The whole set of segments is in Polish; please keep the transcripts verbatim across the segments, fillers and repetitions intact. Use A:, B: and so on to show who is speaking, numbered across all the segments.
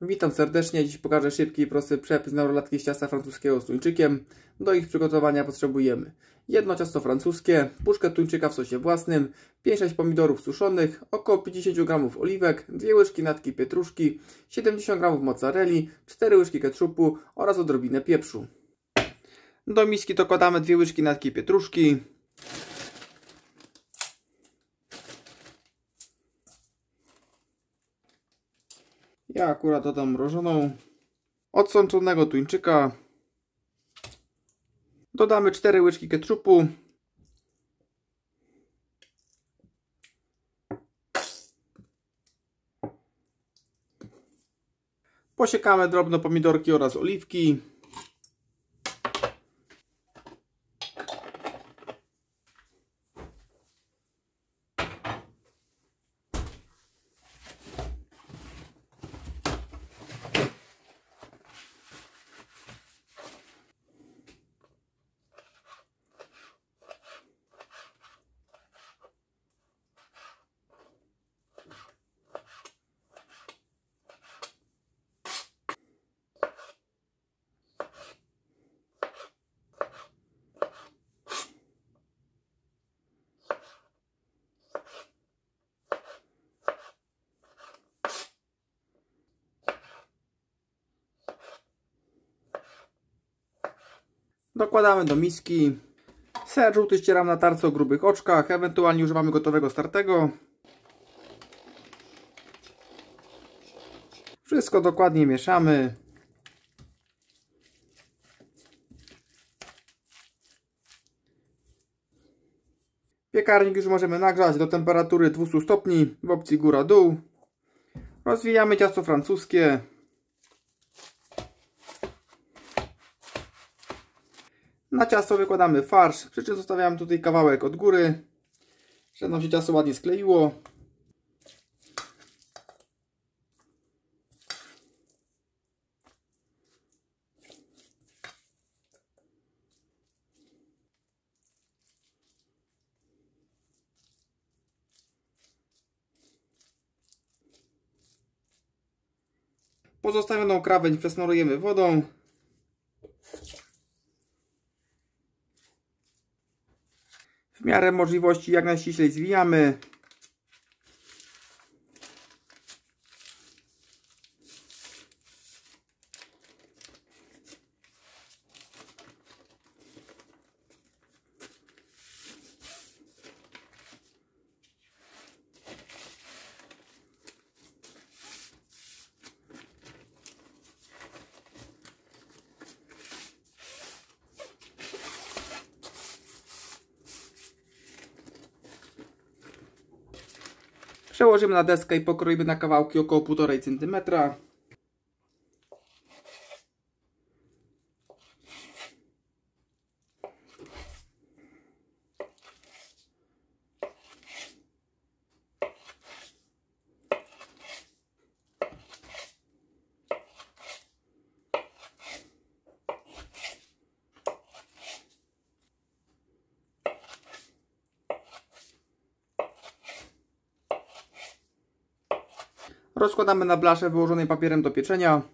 A: Witam serdecznie. Dziś pokażę szybki i prosty przepis na rolatki z ciasta francuskiego z tuńczykiem. Do ich przygotowania potrzebujemy jedno ciasto francuskie, puszkę tuńczyka w sosie własnym, pięć sześć pomidorów suszonych, około pięćdziesiąt gramów oliwek, dwie łyżki natki pietruszki, siedemdziesiąt gramów mozzarelli, cztery łyżki ketchupu oraz odrobinę pieprzu. Do miski dokładamy dwie łyżki natki pietruszki, ja akurat dodam mrożoną, odsączonego tuńczyka, dodamy cztery łyżki ketchupu, posiekamy drobno pomidorki oraz oliwki, dokładamy do miski. Ser żółty ścieram na tarce o grubych oczkach, ewentualnie używamy gotowego startego. Wszystko dokładnie mieszamy. Piekarnik już możemy nagrzać do temperatury dwieście stopni w opcji góra-dół. Rozwijamy ciasto francuskie. Na ciasto wykładamy farsz, przy czym zostawiamy tutaj kawałek od góry, żeby nam się ciasto ładnie skleiło. Pozostawioną krawędź przesmarujemy wodą. W miarę możliwości jak najściślej zwijamy. Przełożymy na deskę i pokroimy na kawałki około półtora centymetra. Rozkładamy na blasze wyłożonej papierem do pieczenia.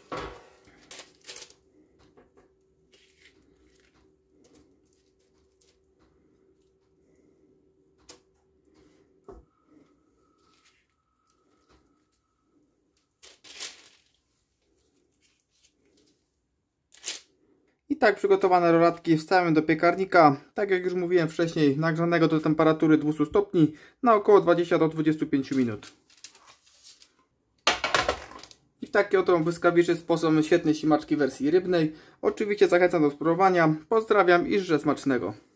A: I tak przygotowane rolatki wstawiamy do piekarnika, tak jak już mówiłem wcześniej, nagrzanego do temperatury dwieście stopni na około dwadzieścia do dwudziestu pięciu minut. I w taki oto błyskawiczny sposób świetnej ślimaczki w wersji rybnej. Oczywiście zachęcam do spróbowania. Pozdrawiam i życzę smacznego.